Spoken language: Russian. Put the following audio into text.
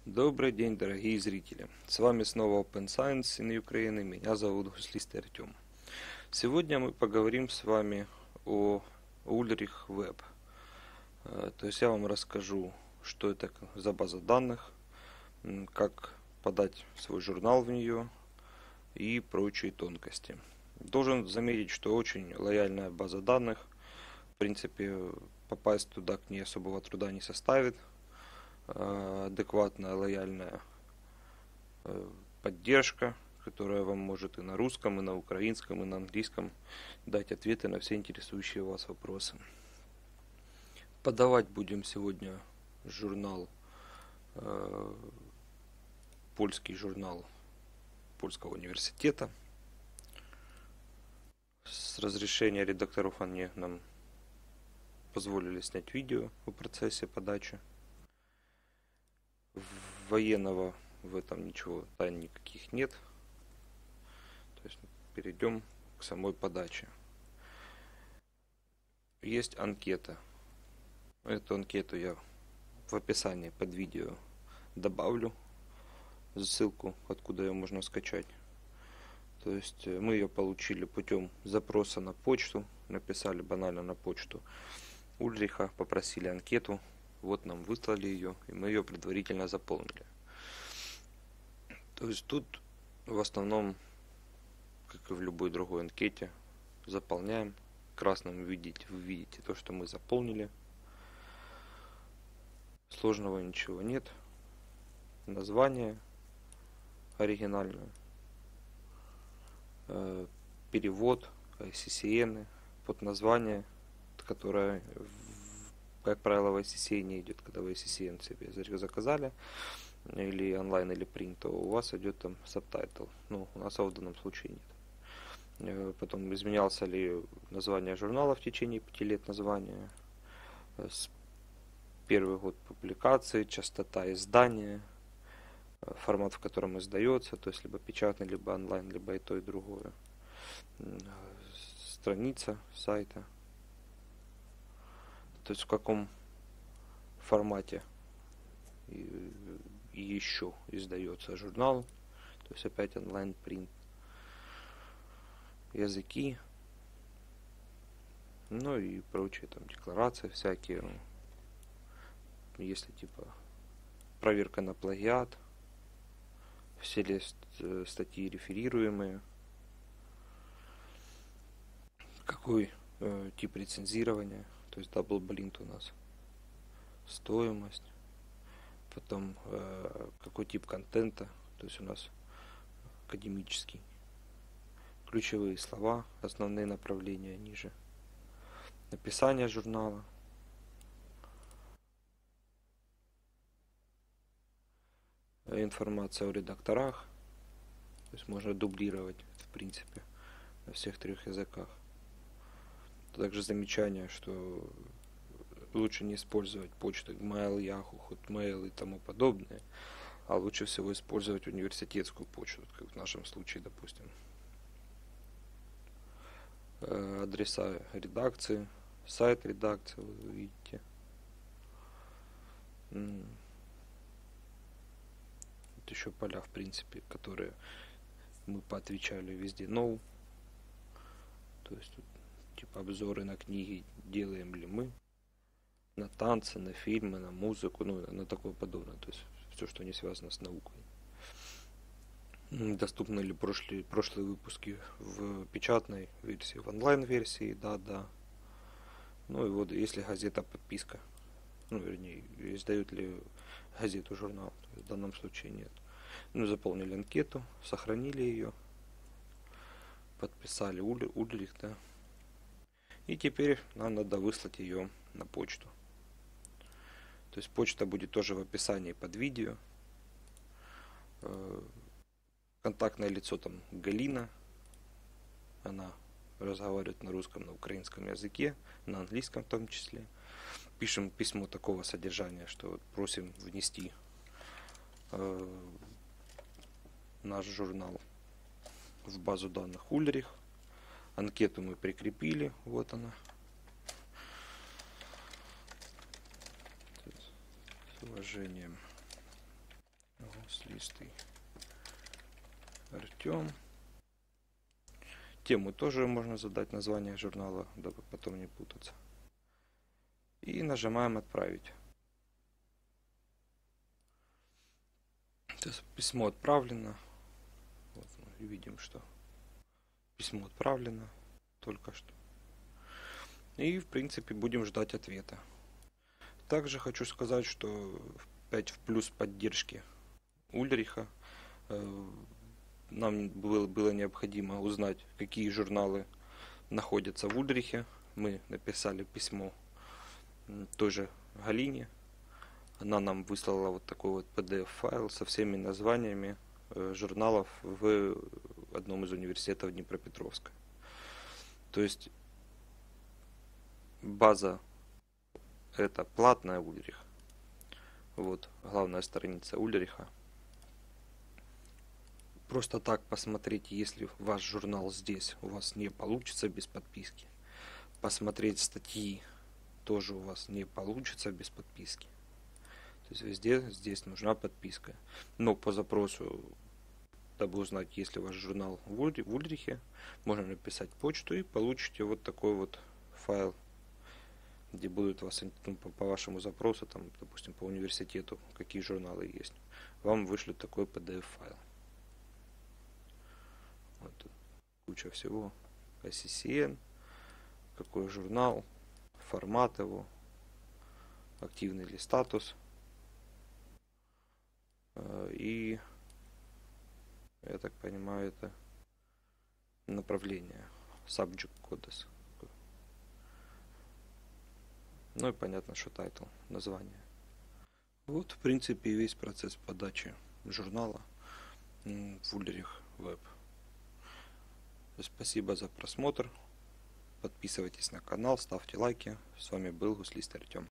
Добрый день, дорогие зрители! С вами снова Open Science in Ukraine, меня зовут Гуслистый Артем. Сегодня мы поговорим с вами о Ulrich Web. То есть я вам расскажу, что это за база данных, как подать свой журнал в нее и прочие тонкости. Должен заметить, что очень лояльная база данных. В принципе, попасть туда к ней особого труда не составит. Адекватная, лояльная поддержка, которая вам может и на русском, и на украинском, и на английском дать ответы на все интересующие вас вопросы. Подавать будем сегодня журнал, польский журнал Польского университета. С разрешения редакторов они нам позволили снять видео о процессе подачи. Военного в этом ничего тайн никаких нет. То есть перейдем к самой подаче. Есть анкета. Эту анкету я в описании под видео добавлю ссылку, откуда ее можно скачать. То есть мы ее получили путем запроса на почту, написали банально на почту Ульриха, попросили анкету, вот нам выслали ее, и мы ее предварительно заполнили. То есть тут в основном, как и в любой другой анкете, заполняем. Красным вы видите то, что мы заполнили. Сложного ничего нет. Название оригинальное. Перевод, ICCN, подназвание, которое, как правило, в ICCN идет, когда вы ICCN себе заказали, или онлайн, или принт, то у вас идет там сабтайтл. Ну, у нас в данном случае нет. Потом изменялся ли название журнала в течение 5 лет названия, первый год публикации, частота издания, формат, в котором издается, то есть либо печатный, либо онлайн, либо и то, и другое. Страница сайта, то есть в каком формате и еще издается журнал, то есть опять онлайн принт, языки, ну и прочие там декларации всякие, если типа проверка на плагиат, все ли статьи реферируемые, какой тип рецензирования, то есть дабл блинд у нас, стоимость, потом какой тип контента, то есть у нас академический, ключевые слова, основные направления ниже, описание журнала, информация о редакторах, то есть можно дублировать в принципе на всех 3 языках. Также замечание, что лучше не использовать почту Gmail, Yahoo, Hotmail и тому подобное, а лучше всего использовать университетскую почту, как в нашем случае, допустим. Адреса редакции, сайт редакции, вы видите. Вот еще поля, в принципе, которые мы поотвечали везде. No. То есть тут типа обзоры на книги делаем ли мы, на танцы, на фильмы, на музыку, ну, на такое подобное. То есть все, что не связано с наукой. Доступны ли прошлые выпуски в печатной версии, в онлайн-версии, да. Ну и вот, если газета подписка, ну, вернее, издают ли газету, журнал, в данном случае нет. Ну, заполнили анкету, сохранили ее, подписали Ульрих, да. И теперь нам надо выслать ее на почту. То есть почта будет тоже в описании под видео. Контактное лицо там Галина. Она разговаривает на русском, на украинском языке, на английском в том числе. Пишем письмо такого содержания, что просим внести наш журнал в базу данных Ульрих. Анкету мы прикрепили, вот она. С уважением, Гуслистый Артем. Тему тоже можно задать, название журнала, дабы потом не путаться. И нажимаем «Отправить». Сейчас письмо отправлено. Вот мы видим, что письмо отправлено только что. И, в принципе, будем ждать ответа. Также хочу сказать, что опять в плюс поддержки Ульриха нам было необходимо узнать, какие журналы находятся в Ульрихе. Мы написали письмо той же Галине. Она нам выслала вот такой вот PDF-файл со всеми названиями журналов в одном из университетов Днепропетровска. То есть база это платная Ульрих. Вот главная страница Ульриха. Просто так посмотреть, если ваш журнал здесь у вас не получится без подписки. Посмотреть статьи тоже у вас не получится без подписки. То есть везде здесь нужна подписка. Но по запросу, дабы узнать, есть ли ваш журнал в Ульрихе, можно написать почту и получите вот такой вот файл, где будут вас, по вашему запросу, там, допустим, по университету, какие журналы есть. Вам вышлют такой PDF-файл. Вот тут куча всего. ICCN, какой журнал, формат его, активный ли статус. И, я так понимаю, это направление, subject codes. Ну и понятно, что title, название. Вот, в принципе, весь процесс подачи журнала в Ульрих Web. Спасибо за просмотр. Подписывайтесь на канал, ставьте лайки. С вами был Гуслист Артем.